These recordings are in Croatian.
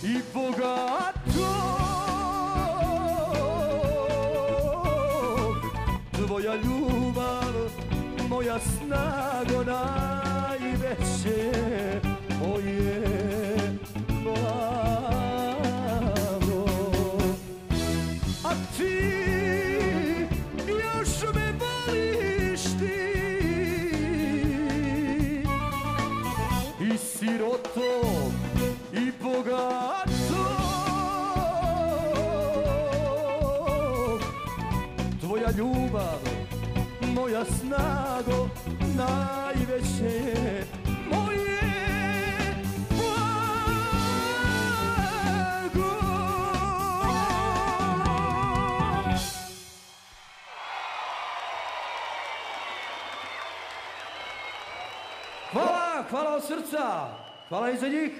i bogato. Tvoja ljubav, moja snago, najveće moje blago. A ti još me voliš ti i sirotom i bogatom. Tvoja ljubav, moja snago, najveće je moje blago. Hvala, hvala od srca, hvala i za njih.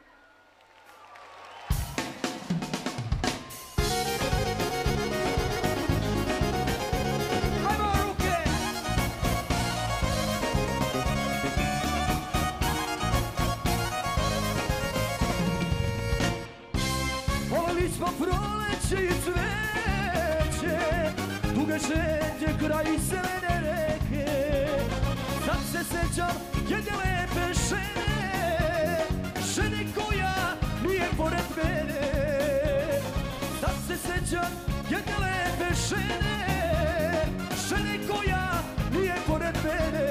Smo proleće i cveće, duge žeđe kraj zelene reke. Sad se sećam jedne lepe žene, žene koja nije pored mene. Sad se sećam jedne lepe žene, žene koja nije pored mene.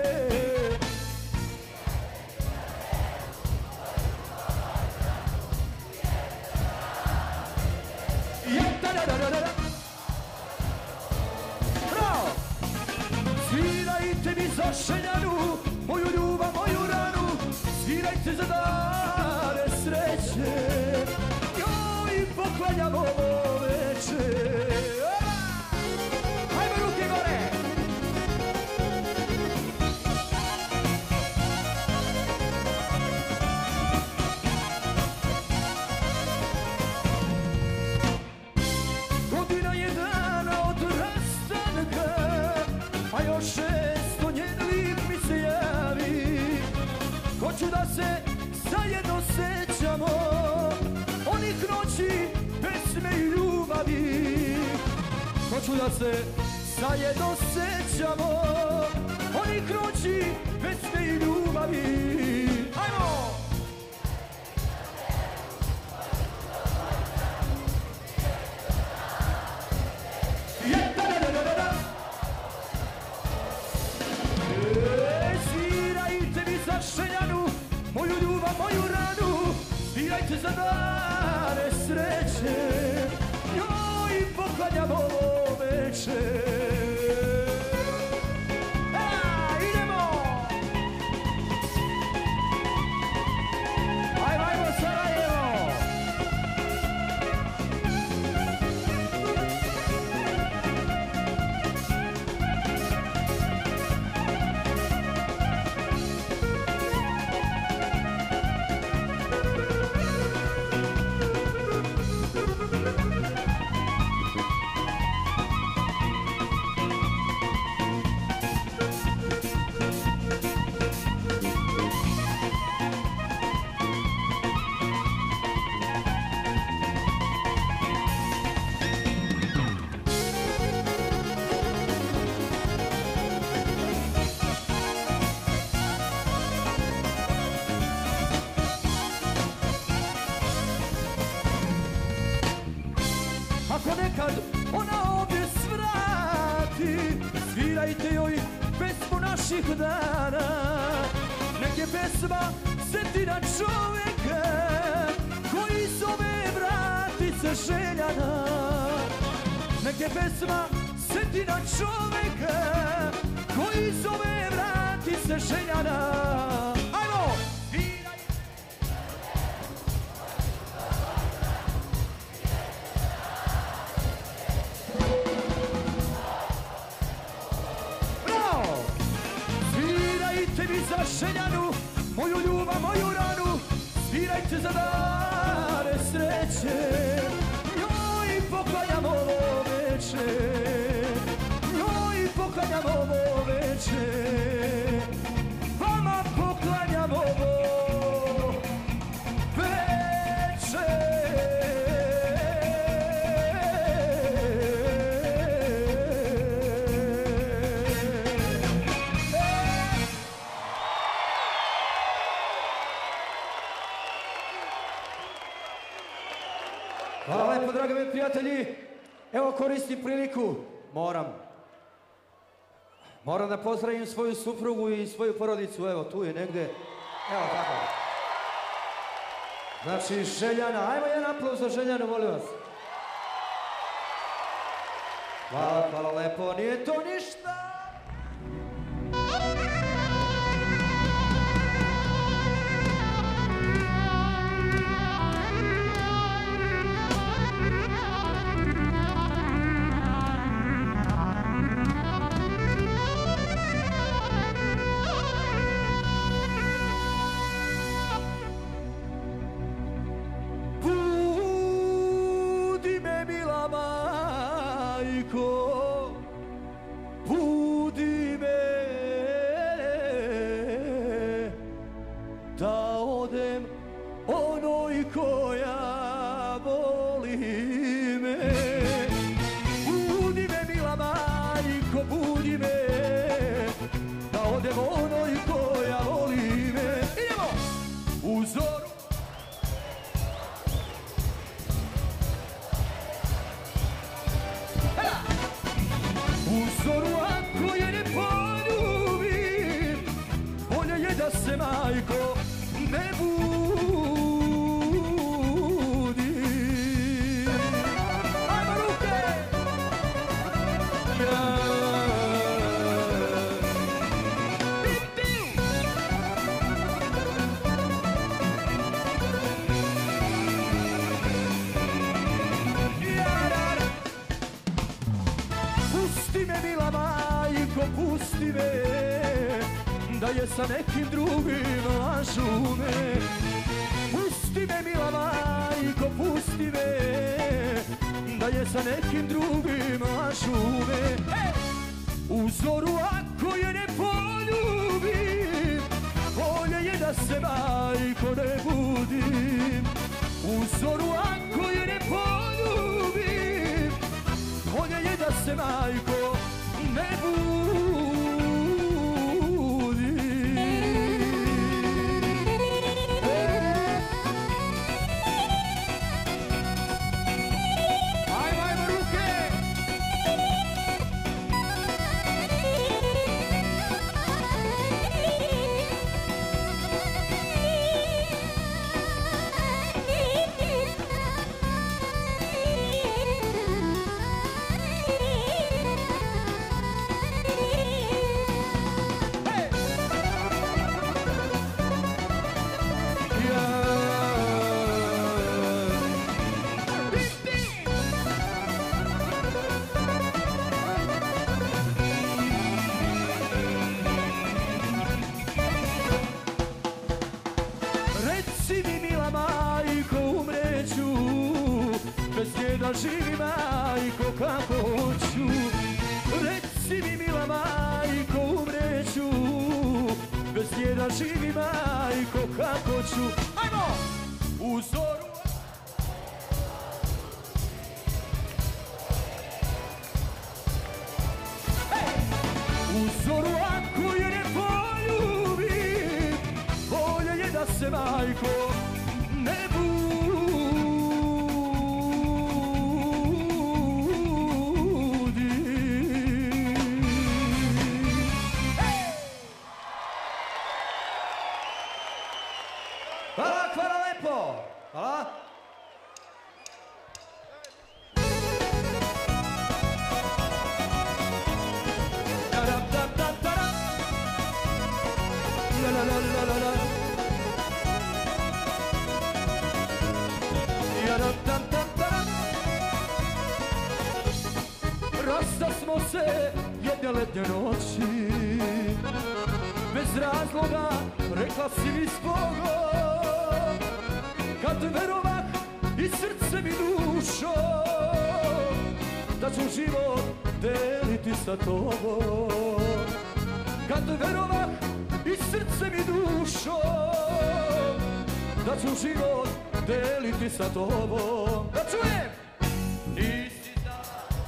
Bravo! Svirajte mi za Šeljanu, moju ljubav, moju ranu. Svirajte za dane sreće, joj poklanjam ovo veče. Hajmo ruke gore! Godina je dana od rastanka, a još 600 njen lik mi se javi. Hoću da se zajedno sećamo onih noći pesme i ljubavi. Hoću da se zajedno sećamo onih noći pesme i ljubavi. Ajmo! Svirajte mi za Šeljanu, moju ljubav, moju ranu. Svirajte za dane sreće, joj poklanjam ovo veče. Idemo! Ajmo, ajmo Sarajevo! Ako nekad ona ovdje svrati, svirajte joj pesmu naših dana. Nek je pesma setina čovjeka koji zove vratica Željana. Nek je pesma setina čovjeka koji zove vratica Željana. Ajmo! Svirajte mi za Šeljanu, moju ljubav, moju ranu. Svirajte za dane sreće, joj poklanjam ovo veče, joj poklanjam ovo veče. Vama poklanjam ovo veče. Hvala lepo, dragi moji prijatelji. Evo koristim priliku. Moram da pozdravim svoju suprugu i svoju porodicu. Evo, tu je negde. Evo tako. Znači, Željana. Ajmo jedan aplauz za Željanu, molim vas. Hvala lepo. Nije to ništa. Budi me da odem onoj koja voli me. Budi me mila majko, budi me da odem onoj koja voli me. Idemo! U zoru ako je ne poljubim, bolje je da se majko ne budi. Ajmo ruke! Pusti me, mila majko, pusti me, da je sa nekim drugim lažu me. Pusti me, mila majko, pusti me, da je sa nekim drugim lažu me. U zoru ako je ne poljubim, bolje je da se majko ne budim. U zoru ako je ne poljubim, bolje je da se majko ne budi. Ajmo ruke! Da živi majko kako hoću, reci mi mila majko, umreću, bez nje da živi majko kako ću. Ajmo! U zoru u zoru ako je ne poljubim, bolje je da se majko ne budi. Hvala lepo! Hvala! Rasta smo se jedne letnje noći, bez razloga rekla si mi zbogom, kad verovah i srce mi dušo, da ću život deliti sa tobom. Kad verovah i srce mi dušo, da ću život deliti sa tobom. Da čujem! Nisi da...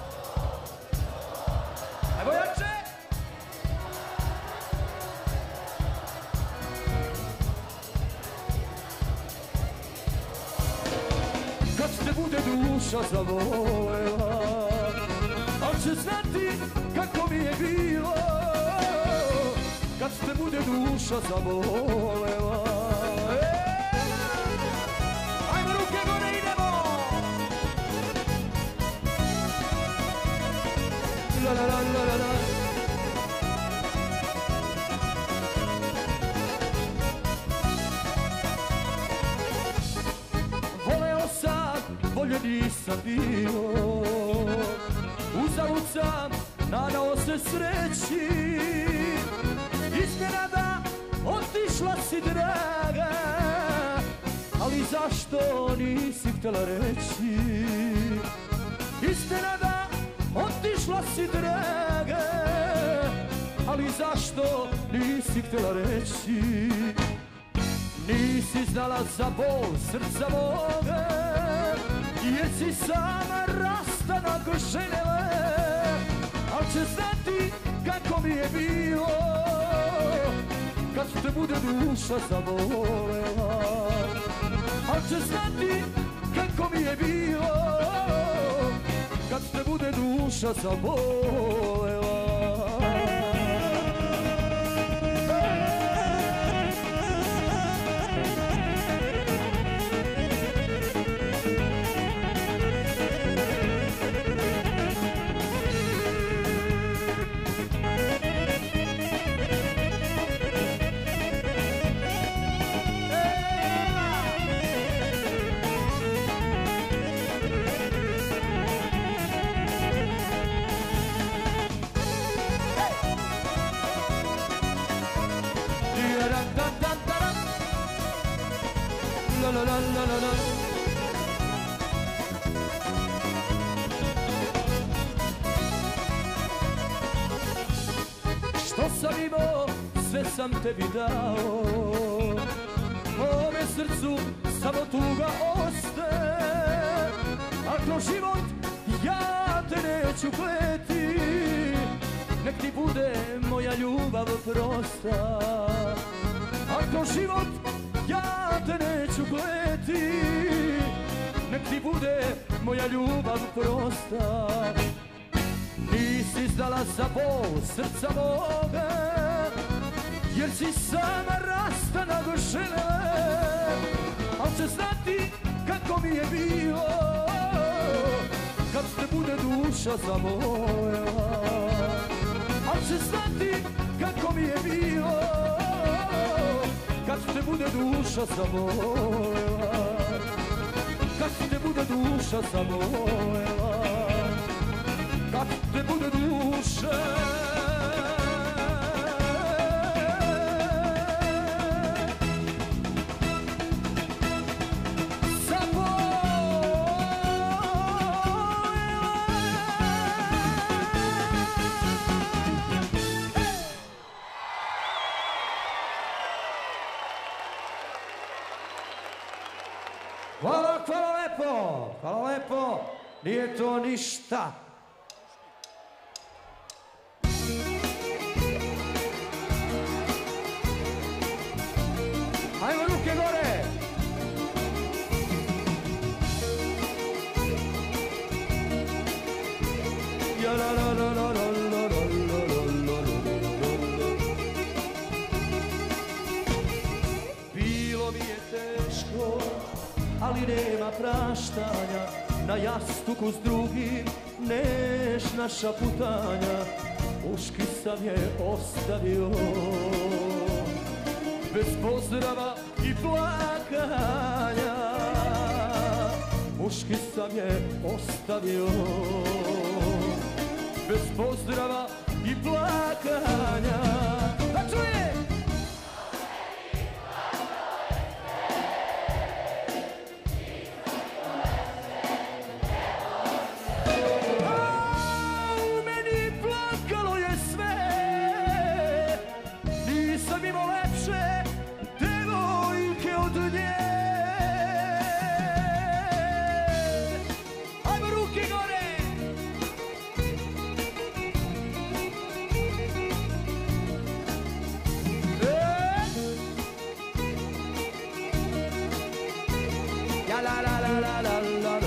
Ajmo jače! kad te bude duša zavolela, al će znati kako mi je bilo kad te bude duša zavolela. Ajmo ruke gore, idemo! La la la la la. Voleo sam, bolje nisam bio, uzalud sam nadao se sreći, iznenada otišla si draga, ali zašto nisi htjela reći? Iznenada otišla si draga, ali zašto nisi htjela reći? Nisi znala za bol srca moga, jer si sama rastanak željela, al će znati kako mi je bilo kad te bude duša zavolela. Al će znati kako mi je bilo kad te bude duša zavolela. La la la la la la. Što sam imao, sve sam tebi dao, mome srcu samo tuga ostaje, a kroz život ja te neću kleti, nek ti bude moja ljubav prosta, a kroz život ja te neću kleti, nek ti bude moja ljubav prosta. Nisi znala za bol srca moga, jer si sama rastanak željela, al će znati kako mi je bilo kad te bude duša zavolela. Al će znati kako mi je bilo kad te bude duša zavolela, kad te bude duša zavolela, kad te bude duša Hvala lepo, nije to ništa. Ajmo ruke gore. Ja la la la la la la la la. Bilo mi je teško, ali nema praštanja, na jastuku s drugim nežna šaputanja, muški sam je ostavio, bez pozdrava i plakanja, muški sam je ostavio, bez pozdrava i plakanja. Da čuje! La la la la la la.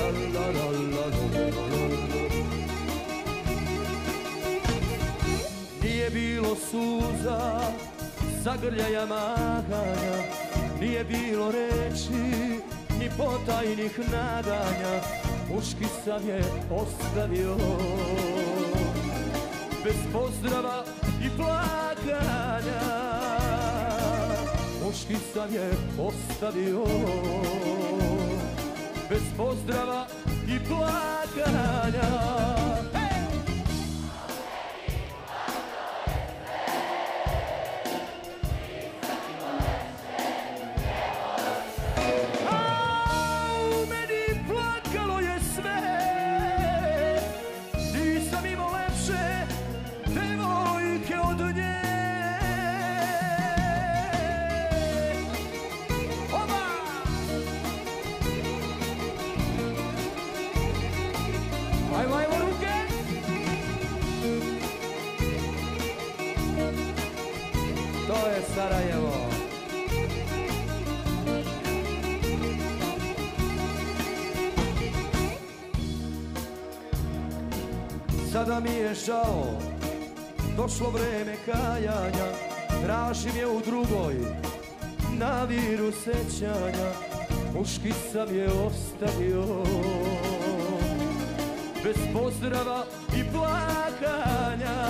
bilo suza, zagrljaja mahanja, nije bilo reči, ni potajnih nadanja, muški sam je ostavio, bez pozdrava i plakanja, muški sam je ostavio, bez pozdrava i plakanja. To je Sarajevo. Sada mi je žao, došlo vreme kajanja, tražim je u drugoj, na viru sećanja, muški sam je ostavio, bez pozdrava i plakanja,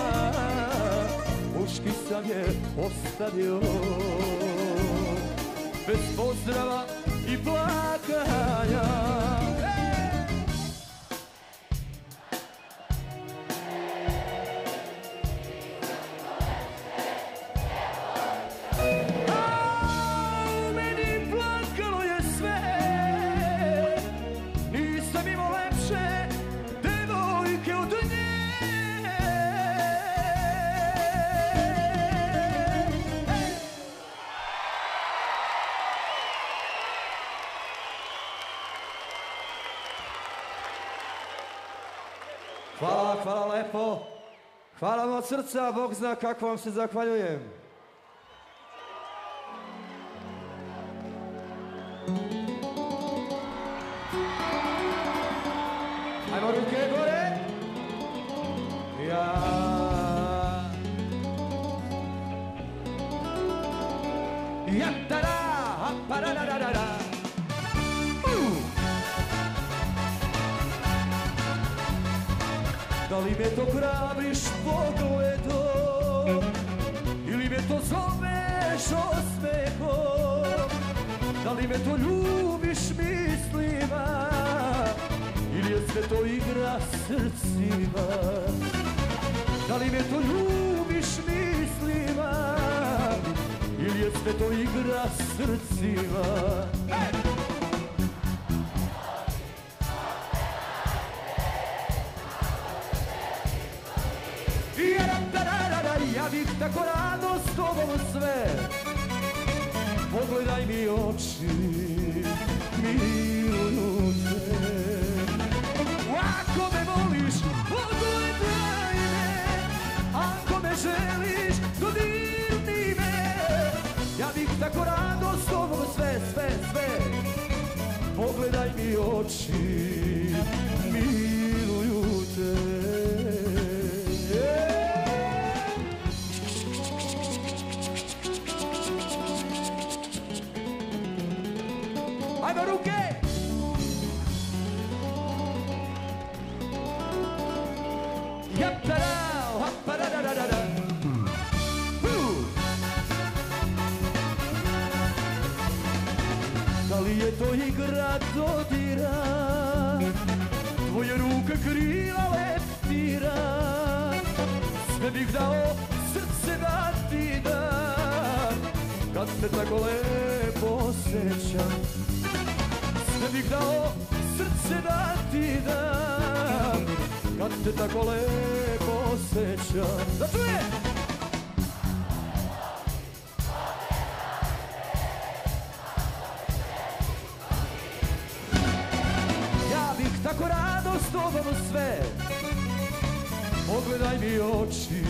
muški sam je ostavio, bez pozdrava i plakanja. Hvala lepo. Hvala vam od srca, Bog zna kako vam se zahvaljujem. Ajmo ruke gore. Ja-ta-da, pa-da-da-da-da-da. Da li me to hrabriš pogledom, ili me to zoveš osmehom? Da li me to ljubiš mislima, ili je sve to igra srcima? Da li me to ljubiš mislima, ili je sve to igra srcima? Ja bih tako rado s tobom sve, pogledaj mi oči, miluju te. Ako me voliš, pogledaj me, ako me želiš, dodirni me. Ja bih tako rado s tobom sve, pogledaj mi oči, miluju te. Ajmo ruke! Jap-ta-da, hap-pa-da-da-da-da. Da li je to igra dodira, tvoje ruke krila leptira, sve bih dao srce da ti dam, kad te tako lepo osjećam. Sve bih dao srce da ti dam, kad te tako lepo osjećam. Da čuje! Ja bih tako rado s tobom sve, pogledaj mi oči,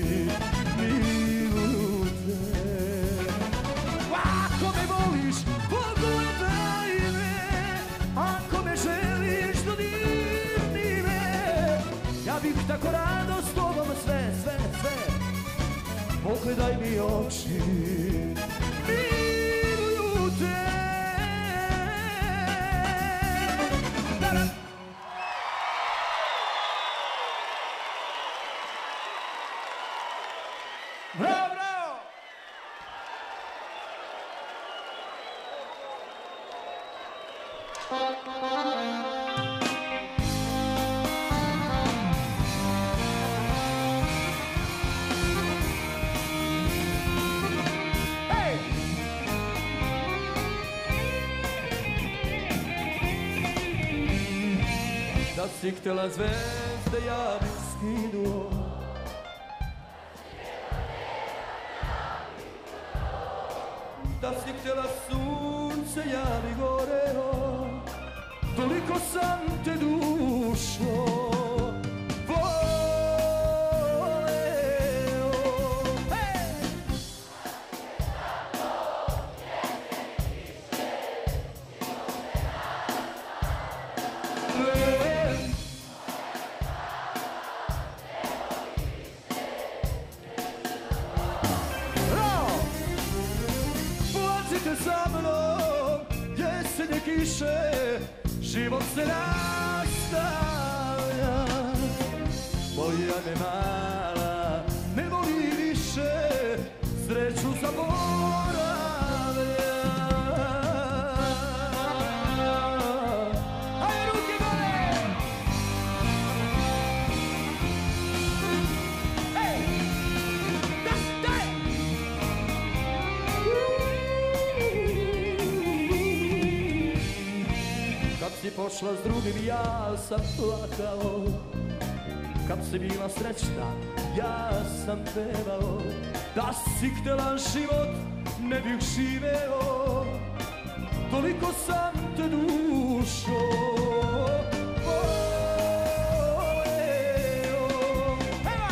miluju te. Ako me voliš, pogledaj me, ako me želiš, dodirni me. Ja bih tako rado s tobom sve, pogledaj mi oči, miluju te. Bravo, bravo! Da si htjela zvezde, ja bih skinuo. Da si htjela sunce, ja bih goreo. Toliko sam te dušo voleo. Za mnom jesenje kiše, život se nastavlja. Moja me mala ne voli više, sreću zaboravlja. Ajde ruke gore! Ej! Daj! Kad si pošla s drugim, ja sam plakao. Kad si bila srećna, ja sam pevao. Da si htjela život, ne bih živeo. Toliko sam te dušo voleo. Eva!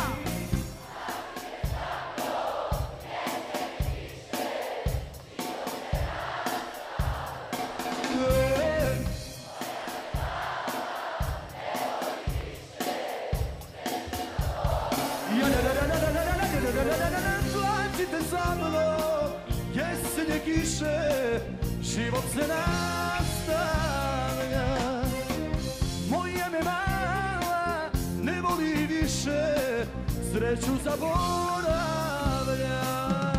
Plaćite za mnom, jesenje kiše, život se nastavlja. Moja me mala ne voli više, sreću zaboravlja.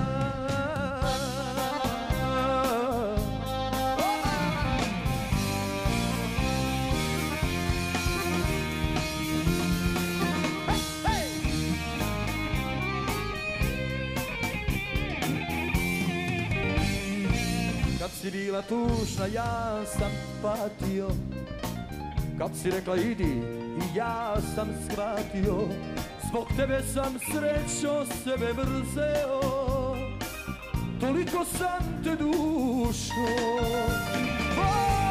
Kad si bila tužna, ja sam patio. Kad si rekla idi, i ja sam shvatio. Zbog tebe sam srećo sebe mrzeo. Toliko sam te dušo voleo.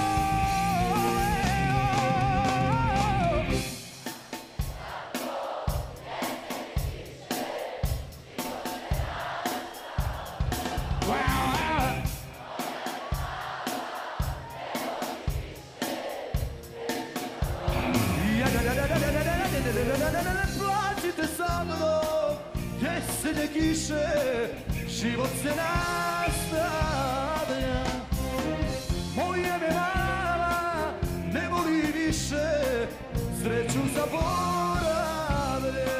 Plaćite za mnom, jesenje kiše, život se nastavlja. Moja me mala ne voli više, sreću zaboravlja.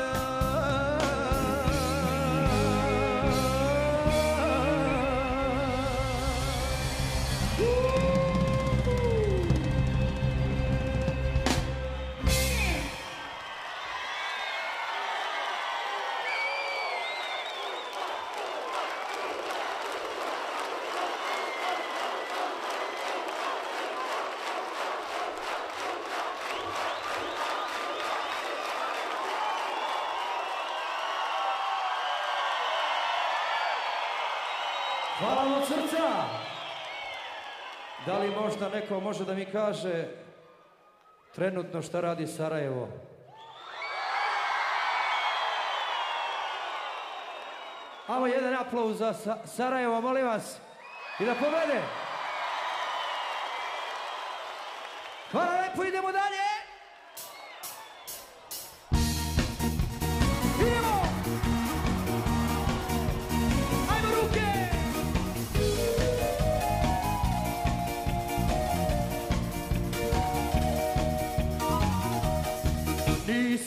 Hvala vam od srca. Da li možda neko može da mi kaže trenutno šta radi Sarajevo? Ajmo jedan aplauz za Sarajevo, molim vas. I da pobede. Hvala lepo, idemo dalje. Idemo.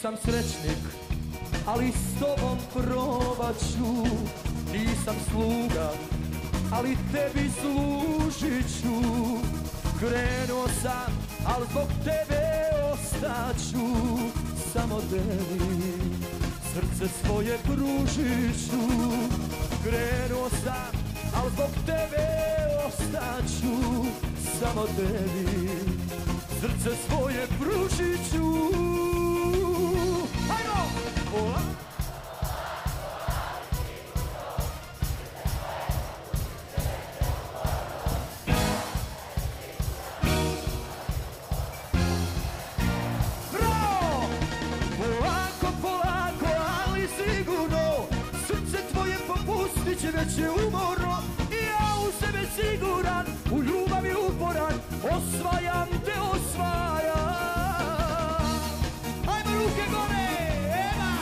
Nisam srećnik, ali s tobom probat ću. Nisam sluga, ali tebi služit ću. Krenuo sam, al zbog tebe ostaću. Samo tebi srce svoje pružit ću. Krenuo sam, al zbog tebe ostaću. Samo tebi srce svoje pružit ću. Hajmo! Već je umorno i ja u sebe siguran, u ljubavi uporan, osvajam te, osvajam. Ajmo ruke gore, Eva!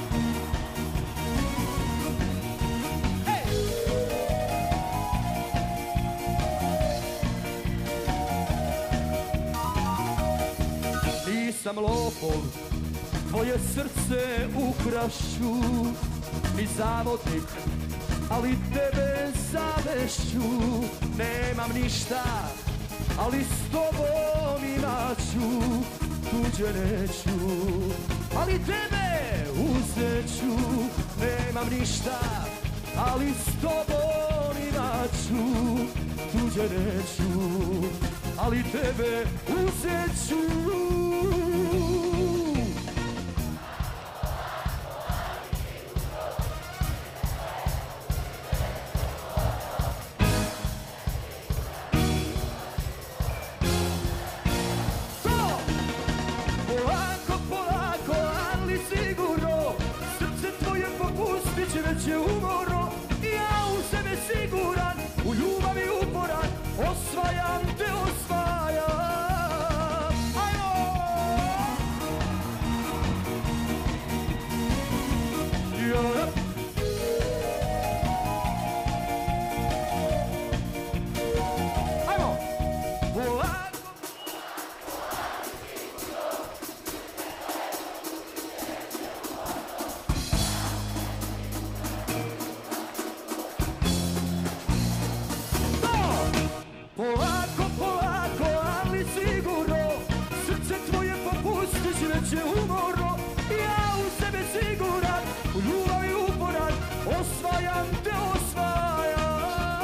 Ej! Nisam lopov, tvoje srce ukrašu, ni zavodnik, ali tebe zavešću. Nemam ništa, ali s tobom imat ću. Tuđe neću, ali tebe uzet ću. Nemam ništa, ali s tobom imat ću. Tuđe neću, ali tebe uzet ću. Već je umorno i ja u sebe siguran, u ljubavi uporan, osvajam te, osvajam. Ajmo! Ja. Ajmo! Polako! Polako, polako, ali sigurno, srce tvoje popustit već je umorno. Ja u sebe siguran, u ljubavi uporan, osvajam te, osvajam.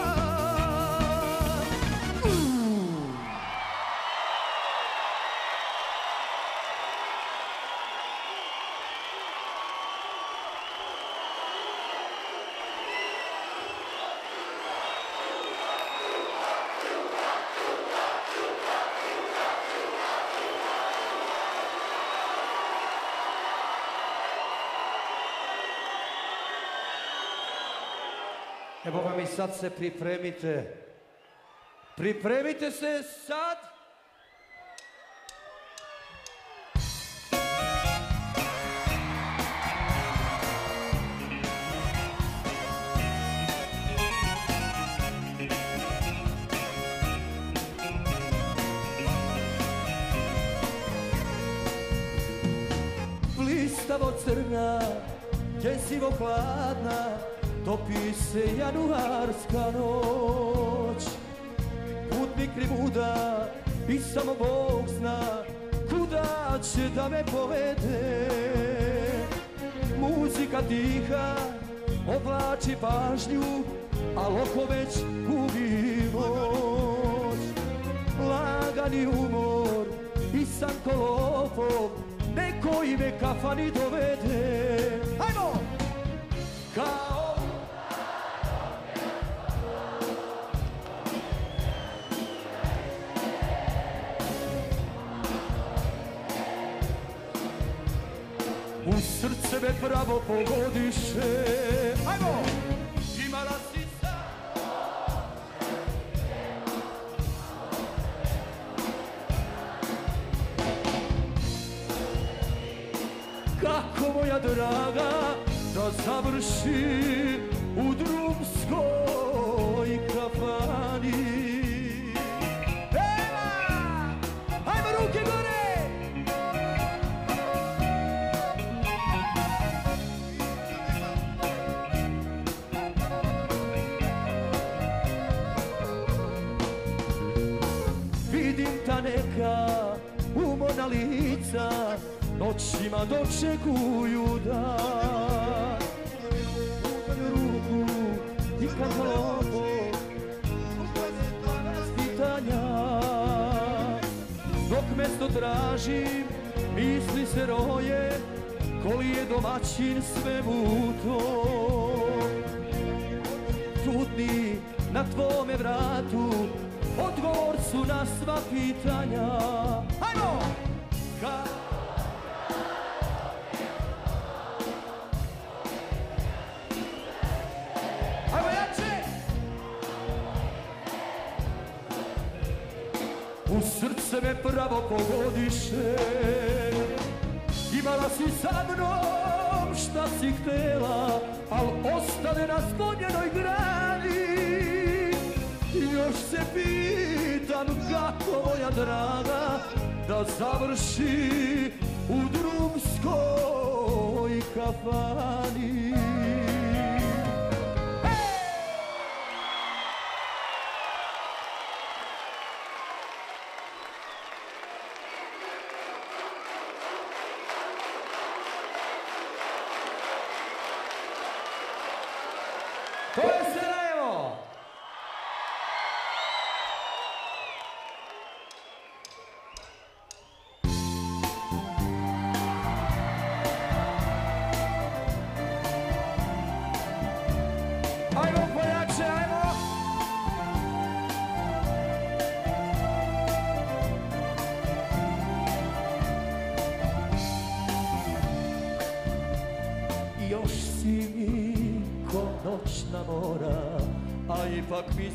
Evo vam i sad se pripremite. Pripremite se sad. Blistavo crna, jezivo hladna, topi se januarska noć. Putnik krimuda i samo Bog zna kuda će da me povede. Muzika tiha oblači pažnju, a oko već gubi moć. Lagani umor i san kolopov, neko ime kafani dovede. Hajmo! Kao u srce me pravo pogodiše. Hajmo! Imala si sad. Kako moja draga da završi u drumskoj kafani. Eva! Hajmo ruke gore! neka umorna lica noćima dočekuju dan. Udaju ruku i kad lopo pitanja, dok mesto tražim, misli se roje, koli je domaćin svemu to. Trudni na tvome vratu, odgovor su na sva pitanja. Hajmo! Hajmo jače! U srce me pravo pogodiše, imala si sa mnom šta si htela, al ostane na sklonjenoj grani. Još se pitam kako moja draga da završi u drumskoj kafani. To je Sarajevo! Ajmo pojače, ajmo! Još si mi ko noćna mora, a ipak mi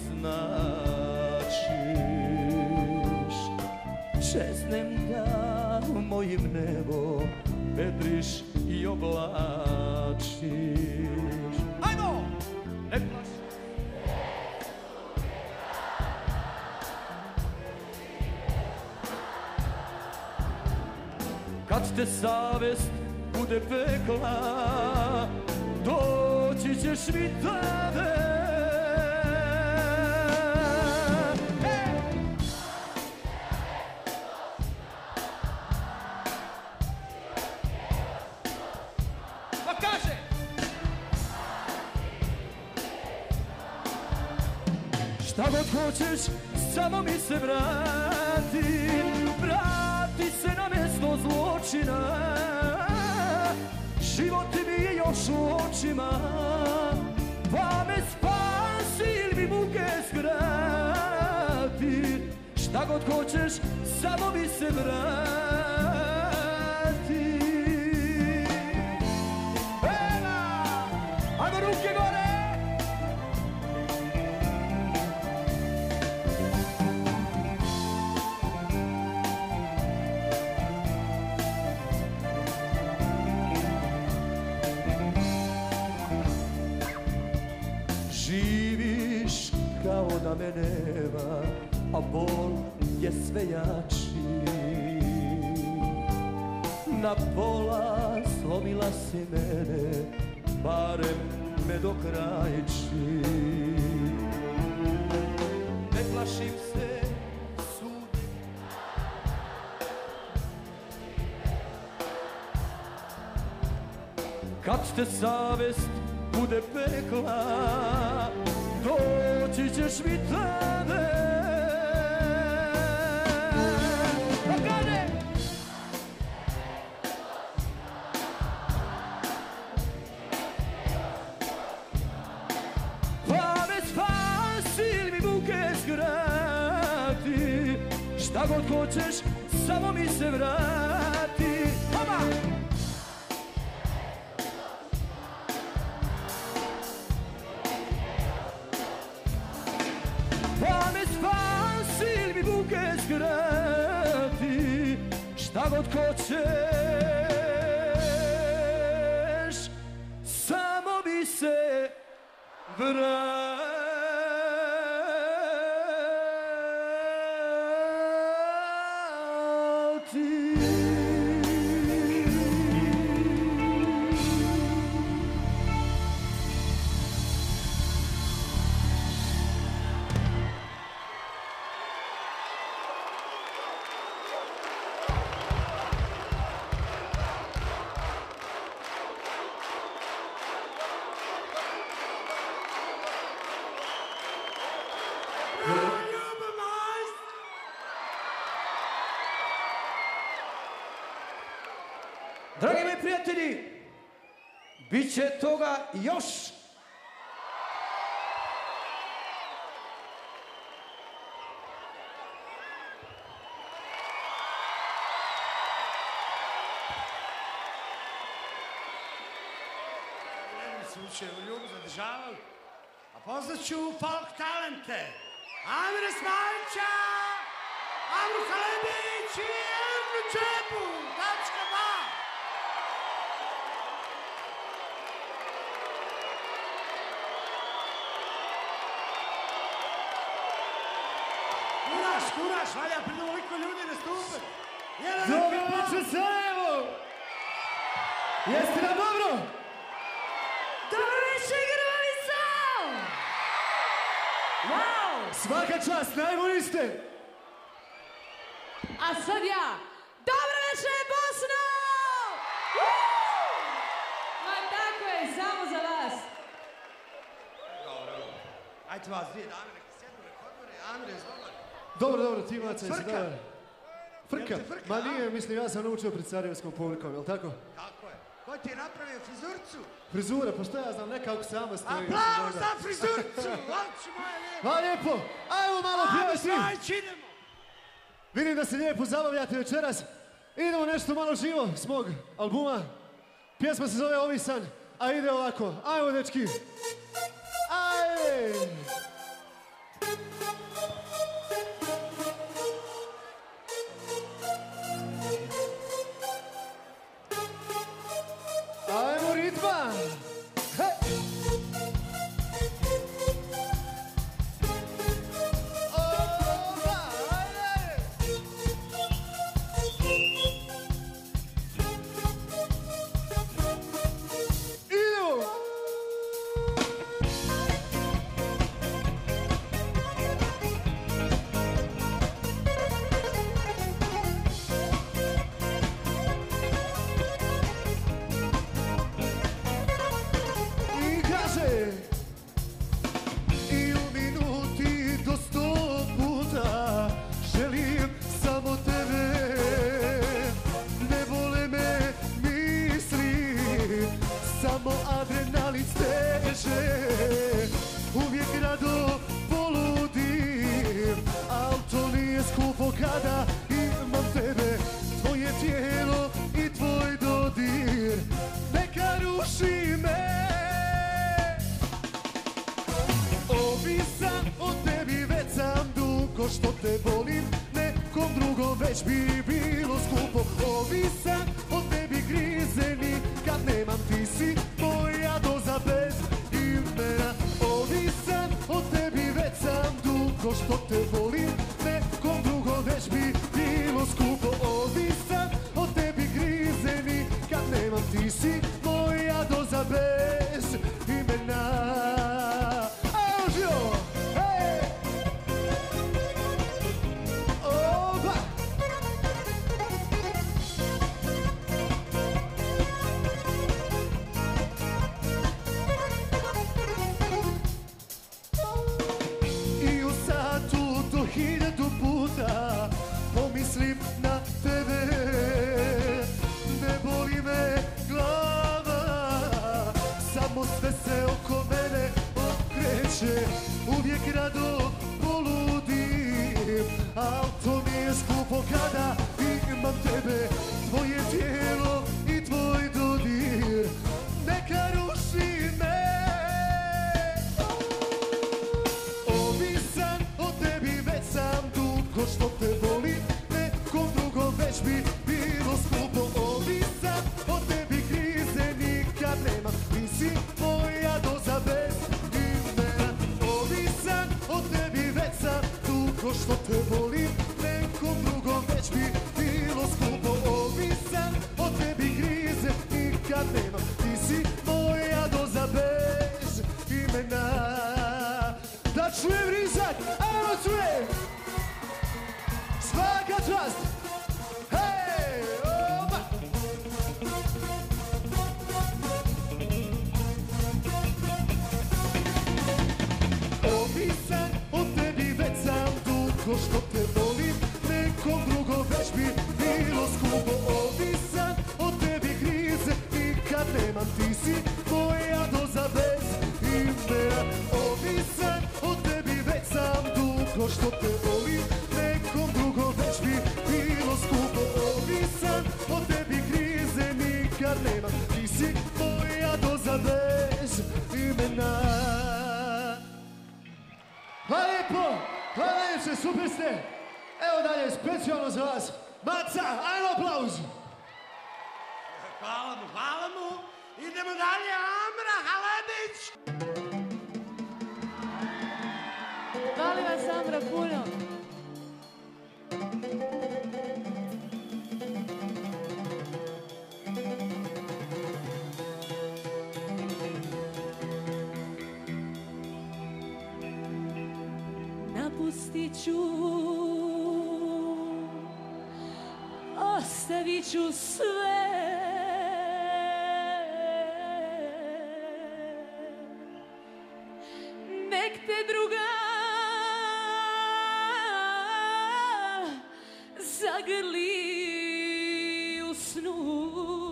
značiš. Čeznem da mojim nebo vedriš i oblačiš. Ajmo! Ne plaši! Kad te savest bude pekla, doći ćeš mi tada. Pa kaže! Šta god hoćeš, samo mi se vrati, vrati se na mjesto zločina. Život mi je još u očima, pa me spasi ili mi muke skrati. Šta god hoćeš, samo mi se vrati. Ela! Ajmo ruke gore! Živiš kao da me nema, a bol je sve jači. Na pola slomila si mene, barem me dokrajči. Ne plašim se sud, kad te savest bude pekla, doći ćeš mi tada. Pogane! Pa me spasi ili mi muke skrati. Šta god hoćeš, samo mi se vrati. Hama! Pa me spasi ili mi muke skrati. Šta god hoćeš, samo mi se vrati. Dragi moji prijatelji, bit će toga još. Slučaj u ljubu zadržavali, a poznat ću folk talente. Amir Esmajića, Amru Kalebić i Emru Čepu, tačka 2. Kuraš, valja pred ovoliko ljudi nastupati. Dobro večer Sarajevo! Jeste nam dobro? Dobro večer, Grbavica! Wow! Svaka čast, najbolji ste! A sad ja. Dobro večer, Bosno! Ma tako je, samo za vas. Ajde vas dvije dame, neka sjednu rekordore, Amir je dobar. Dobro, ti maca, jesi Frka. dobar? Frka? Ma nije, mislim, ja sam naučio pred Sarajevskom publikom, jel tako? Tako je. Ko ti je napravio frizurcu? Frizura, pa šta ja znam, nekako sama stoji. Aplauz za frizurcu! Oči moje lijepo! Hvala lijepo, ajmo malo pjevati svi! Amir, idemo! Vidim da se lijepo zabavljate večeras. Idemo nešto malo živo s mog albuma. Pjesma se zove Ovi san, a ide ovako. Ajmo, dečki! Ajde! Ajmo ritma! Hej! Oba, ajde! Idemo! I kaže i u minuti do 100 puta želim samo tebe, ne vole me misli, samo adrenalin steže, uvijek rado poludim, al to nije skupo kada imam tebe, tvoje tijelo i tvoj dodir, neka ruši me. Ovisan o tebi već sam dugo što te volim, nekom drugom već bi bilo skupo. Ovisan o tebi grize nikad nemam, ti si moja doza bez imena. Ovisan o tebi već sam dugo što te volim, nekom drugom već bi bilo skupo. Ovisan o tebi grize nikad nemam, ti si moja doza bez imena. I u satu do 1000 puta pomislim na tebe, ne boli me glava, samo sve se oko mene okreće, uvijek rado poludim, al to mi je skupo kada imam tebe, tvoje tijelo i tvoj dodir, neka ruši me. Ovisan o tebi već sam dugo što te volim, nekom drugom već bi bilo skupo. Ovisan o tebi krize nikad nemam, ti si moja doza bez imena. Ovisan o tebi već sam dugo što te volim, nekom drugom već bi bilo skupo. Ovisan o tebi krize nikad nemam, ti si moja doza bez imena. Da čujem rizak, ajmo čujem! Svaka čast! Hej, oba! Ovisan o tebi već sam dugo što te volim, nekom drugom već bi bilo skupo. Ovisan o tebi super ste. Evo dalje, specijalno za vas. Maca, ajmo aplauz. Hvala mu. Idemo dalje, Amra Halebić. Hvala vas, Amra, puno. Napustit ću, ostavit ću sve. Nek te druga zagrli u snu.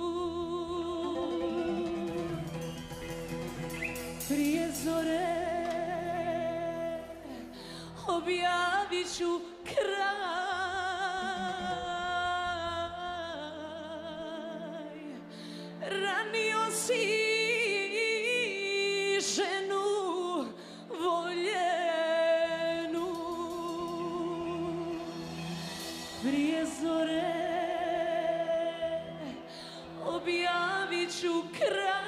Prije zore objavit ću kraj. Ranio si ženu voljenu. Prije zore objavit ću kraj.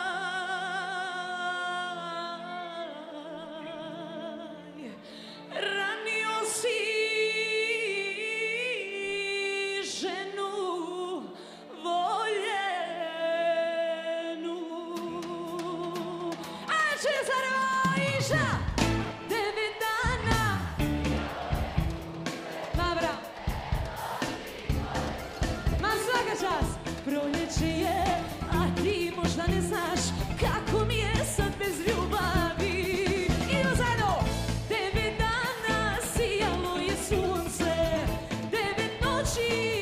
Ranio si ženu voljenu. Anđe Zarovića, 9 dana. Mabra. Ma svaka čast. Proljeće je, a ti možda ne znaš kako mi je sad bez ljubavi. Idemo zajedno. 9 dana sijalo je sunce, 9 noći